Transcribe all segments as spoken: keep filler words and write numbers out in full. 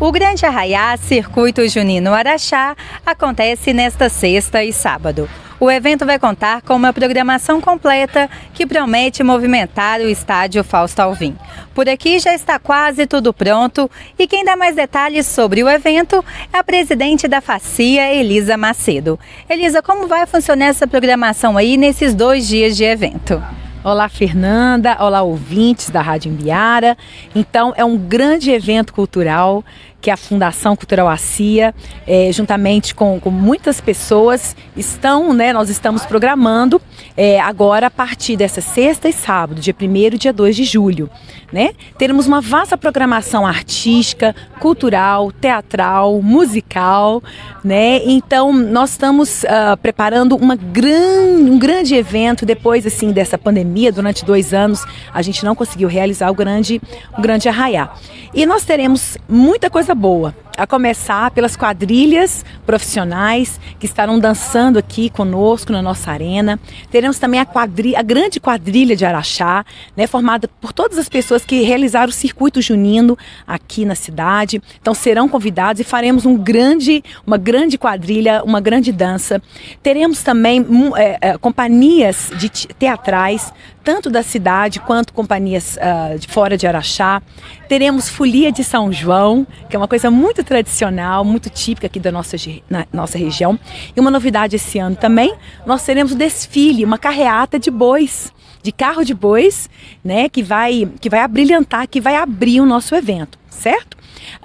O Grande Arraiá Circuito Junino Araxá acontece nesta sexta e sábado. O evento vai contar com uma programação completa que promete movimentar o estádio Fausto Alvim. Por aqui já está quase tudo pronto e quem dá mais detalhes sobre o evento é a presidente da FACIA, Elisa Macedo. Elisa, como vai funcionar essa programação aí nesses dois dias de evento? Olá, Fernanda. Olá, ouvintes da Rádio Imbiara. Então, é um grande evento cultural que a Fundação Cultural ACIA, é, juntamente com, com muitas pessoas, estão, né, nós estamos programando é, agora a partir dessa sexta e sábado, dia primeiro e dia dois de julho. Né? Teremos uma vasta programação artística, cultural, teatral, musical. Né? Então, nós estamos uh, preparando uma gran, um grande evento depois assim, dessa pandemia. Durante dois anos, a gente não conseguiu realizar o grande, o grande Arraiá. E nós teremos muita coisa boa, a começar pelas quadrilhas profissionais que estarão dançando aqui conosco na nossa arena. Teremos também a, quadrilha, a grande quadrilha de Araxá, né, formada por todas as pessoas que realizaram o circuito junino aqui na cidade. Então serão convidados e faremos um grande, uma grande quadrilha, uma grande dança. Teremos também é, é, companhias de teatrais, tanto da cidade quanto companhias uh, de fora de Araxá. Teremos folia de São João, que é uma coisa muito tradicional, muito típica aqui da nossa, na nossa região. E uma novidade esse ano também, nós teremos o desfile, uma carreata de bois, de carro de bois, né, que vai, que vai abrilhantar, que vai abrir o nosso evento, certo?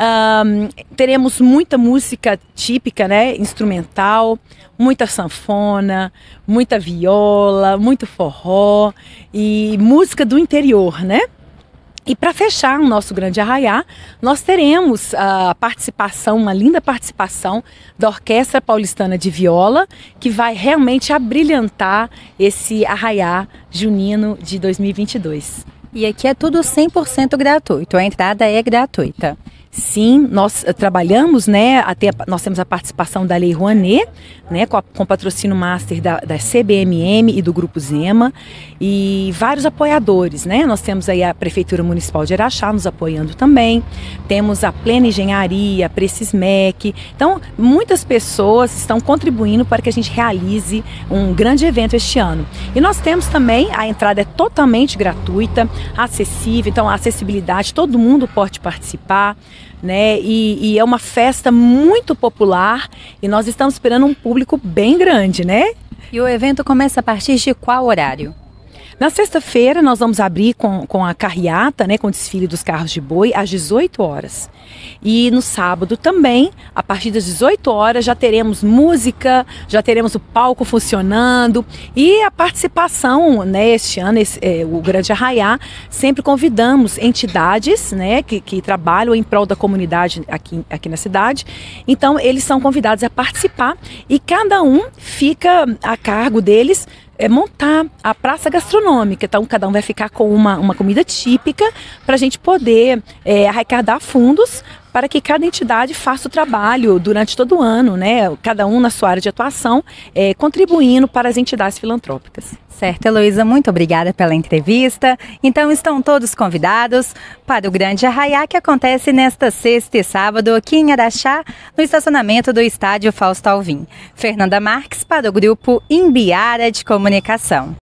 Um, teremos muita música típica, né, instrumental, muita sanfona, muita viola, muito forró e música do interior, né? E para fechar o nosso Grande Arraiá, nós teremos a participação, uma linda participação da Orquestra Paulistana de Viola, que vai realmente abrilhantar esse Arraiá Junino de dois mil e vinte e dois. E aqui é tudo cem por cento gratuito, a entrada é gratuita. Sim, nós trabalhamos, né, até, nós temos a participação da Lei Rouanet, né, com, a, com patrocínio master da, da C B M M e do Grupo Zema e vários apoiadores, né, nós temos aí a Prefeitura Municipal de Araxá nos apoiando também, temos a Plena Engenharia, a Precismec, então muitas pessoas estão contribuindo para que a gente realize um grande evento este ano. E nós temos também, a entrada é totalmente gratuita, acessível, então a acessibilidade, todo mundo pode participar. Né? E, e é uma festa muito popular e nós estamos esperando um público bem grande, né? E o evento começa a partir de qual horário? Na sexta-feira nós vamos abrir com, com a carreata, né, com o desfile dos carros de boi às dezoito horas. E no sábado também, a partir das dezoito horas, já teremos música, já teremos o palco funcionando e a participação, né, este ano, esse, é, o Grande Arraiá, sempre convidamos entidades, né, que, que trabalham em prol da comunidade aqui, aqui na cidade. Então eles são convidados a participar e cada um fica a cargo deles é montar a praça gastronômica. Então, cada um vai ficar com uma, uma comida típica para a gente poder é, arrecadar fundos para que cada entidade faça o trabalho durante todo o ano, né? Cada um na sua área de atuação, é, contribuindo para as entidades filantrópicas. Certo, Heloísa, muito obrigada pela entrevista. Então, estão todos convidados para o Grande Arraiá, que acontece nesta sexta e sábado aqui em Araxá, no estacionamento do Estádio Fausto Alvim. Fernanda Marques para o Grupo Imbiara de Comunicação.